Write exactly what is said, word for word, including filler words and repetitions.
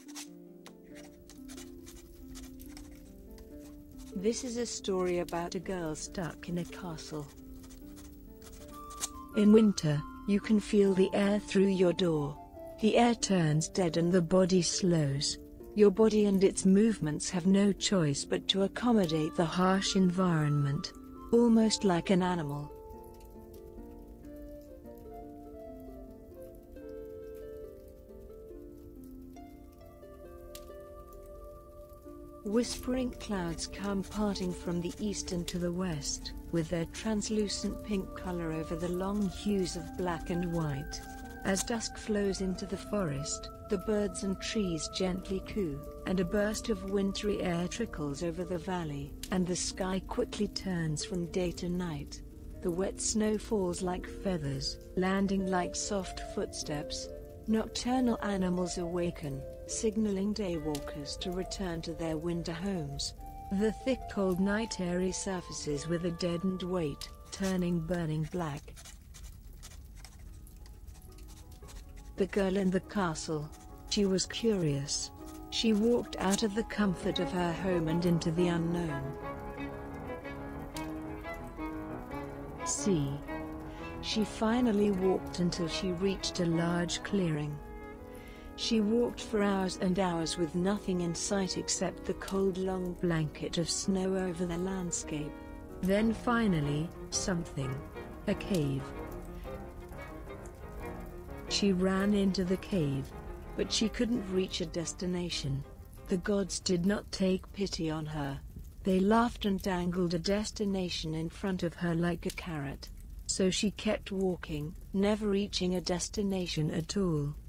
This is a story about a girl stuck in a castle. In winter, you can feel the air through your door. The air turns dead and the body slows. Your body and its movements have no choice but to accommodate the harsh environment, almost like an animal. Whispering clouds come parting from the east and to the west, with their translucent pink color over the long hues of black and white. As dusk flows into the forest, the birds and trees gently coo, and a burst of wintry air trickles over the valley, and the sky quickly turns from day to night. The wet snow falls like feathers, landing like soft footsteps. Nocturnal animals awaken, signaling daywalkers to return to their winter homes. The thick cold night air surfaces with a deadened weight, turning burning black. The girl in the castle. She was curious. She walked out of the comfort of her home and into the unknown. See. She finally walked until she reached a large clearing. She walked for hours and hours with nothing in sight except the cold long blanket of snow over the landscape. Then finally, something. A cave. She ran into the cave. But she couldn't reach a destination. The gods did not take pity on her. They laughed and dangled a destination in front of her like a carrot. So she kept walking, never reaching a destination at all.